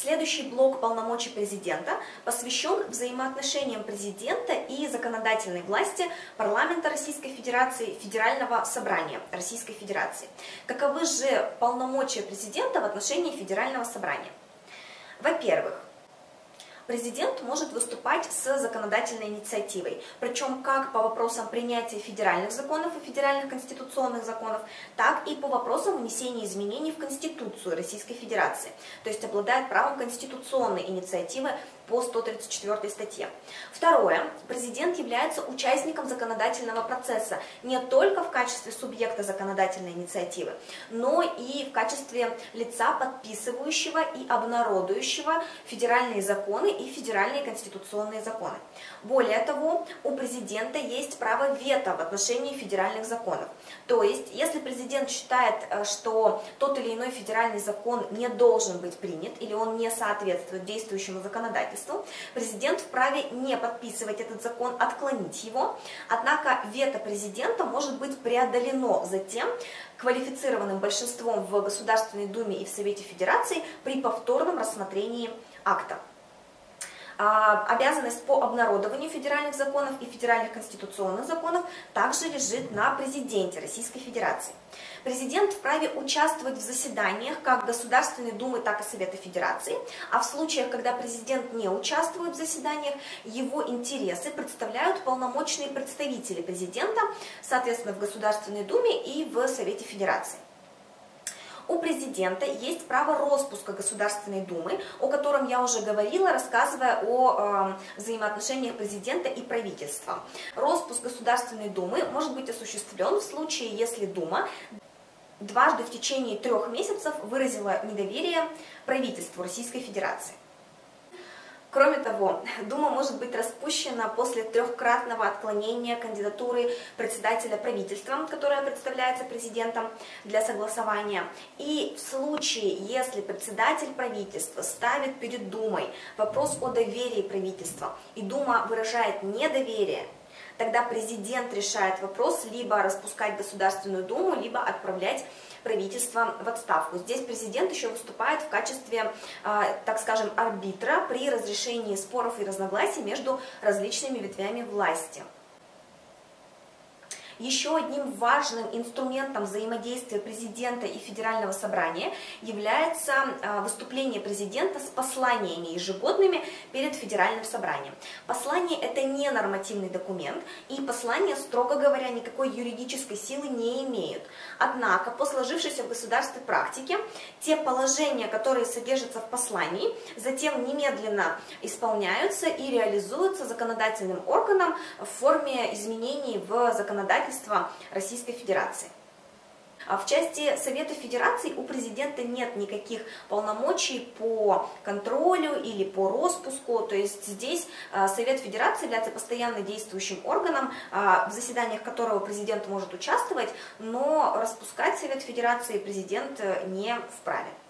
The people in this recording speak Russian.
Следующий блок полномочий президента посвящен взаимоотношениям президента и законодательной власти парламента Российской Федерации, Федерального собрания Российской Федерации. Каковы же полномочия президента в отношении Федерального собрания? Во-первых, президент может выступать с законодательной инициативой, причем как по вопросам принятия федеральных законов и федеральных конституционных законов, так и по вопросам внесения изменений в Конституцию Российской Федерации, то есть обладает правом конституционной инициативы по 134 статье. Второе. Президент является участником законодательного процесса не только в качестве субъекта законодательной инициативы, но и в качестве лица, подписывающего и обнародующего федеральные законы и федеральные конституционные законы. Более того, у президента есть право вето в отношении федеральных законов. То есть, если президент считает, что тот или иной федеральный закон не должен быть принят или он не соответствует действующему законодательству, президент вправе не подписывать этот закон, отклонить его. Однако вето президента может быть преодолено затем квалифицированным большинством в Государственной Думе и в Совете Федерации при повторном рассмотрении акта. Обязанность по обнародованию федеральных законов и федеральных конституционных законов также лежит на президенте Российской Федерации. Президент вправе участвовать в заседаниях как Государственной Думы, так и Совета Федерации, а в случаях, когда президент не участвует в заседаниях, его интересы представляют полномочные представители президента, соответственно, в Государственной Думе и в Совете Федерации. У президента есть право роспуска Государственной Думы, о котором я уже говорила, рассказывая о взаимоотношениях президента и правительства. Роспуск Государственной Думы может быть осуществлен в случае, если Дума дважды в течение 3 месяцев выразила недоверие правительству Российской Федерации. Кроме того, Дума может быть распущена после 3-кратного отклонения кандидатуры председателя правительства, которая представляется президентом для согласования. И в случае, если председатель правительства ставит перед Думой вопрос о доверии правительства, и Дума выражает недоверие, тогда президент решает вопрос либо распускать Государственную Думу, либо отправлять правительство в отставку. Здесь президент еще выступает в качестве, так скажем, арбитра при разрешении споров и разногласий между различными ветвями власти. Еще одним важным инструментом взаимодействия президента и Федерального собрания является выступление президента с посланиями ежегодными перед Федеральным собранием. Послание – это не нормативный документ, и послания, строго говоря, никакой юридической силы не имеют. Однако, по сложившейся в государстве практике, те положения, которые содержатся в послании, затем немедленно исполняются и реализуются законодательным органом в форме изменений в законодательстве Российской Федерации. В части Совета Федерации у президента нет никаких полномочий по контролю или по роспуску, то есть здесь Совет Федерации является постоянно действующим органом, в заседаниях которого президент может участвовать, но распускать Совет Федерации президент не вправе.